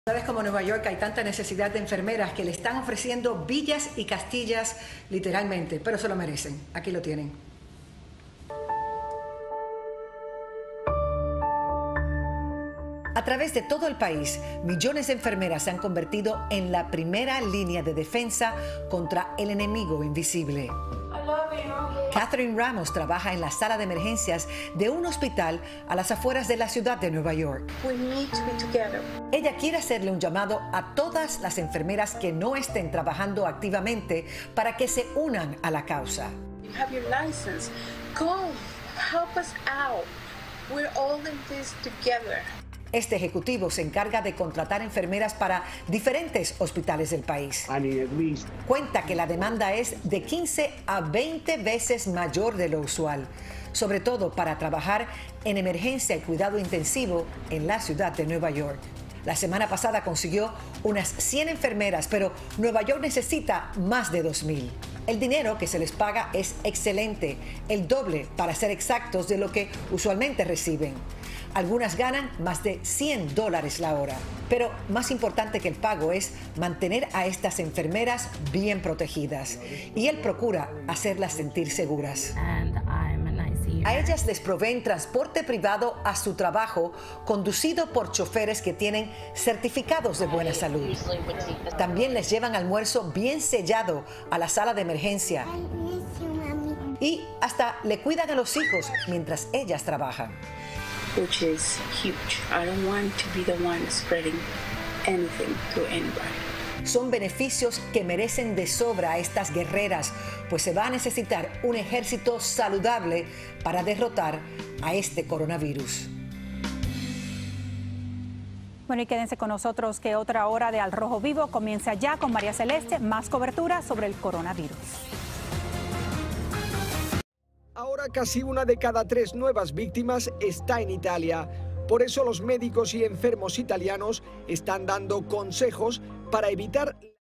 Ciudades como Nueva York hay tanta necesidad de enfermeras que le están ofreciendo villas y castillas literalmente, pero se lo merecen. Aquí lo tienen. A través de todo el país, millones de enfermeras se han convertido en la primera línea de defensa contra el enemigo invisible. Catherine Ramos trabaja en la sala de emergencias de un hospital a las afueras de la ciudad de Nueva York. Ella quiere hacerle un llamado a todas las enfermeras que no estén trabajando activamente para que se unan a la causa. You have your license. Go, help us out. We're all in this together. Este ejecutivo se encarga de contratar enfermeras para diferentes hospitales del país. Cuenta que la demanda es de 15 a 20 veces mayor de lo usual, sobre todo para trabajar en emergencia y cuidado intensivo en la ciudad de Nueva York. La semana pasada consiguió unas 100 enfermeras, pero Nueva York necesita más de 2,000. El dinero que se les paga es excelente, el doble, para ser exactos, de lo que usualmente reciben. Algunas ganan más de $100 la hora. Pero más importante que el pago es mantener a estas enfermeras bien protegidas. Y él procura hacerlas sentir seguras. A ellas les proveen transporte privado a su trabajo, conducido por choferes que tienen certificados de buena salud. También les llevan almuerzo bien sellado a la sala de emergencia. Y hasta le cuidan a los hijos mientras ellas trabajan. Which is huge. I don't want to be the one spreading anything to anybody. Son beneficios que merecen de sobra a estas guerreras, pues se va a necesitar un ejército saludable para derrotar a este coronavirus. Bueno, y quédense con nosotros que otra hora de Al Rojo Vivo comienza ya con María Celeste, más cobertura sobre el coronavirus. Ahora casi 1 de cada 3 nuevas víctimas está en Italia. Por eso los médicos y enfermos italianos están dando consejos para evitar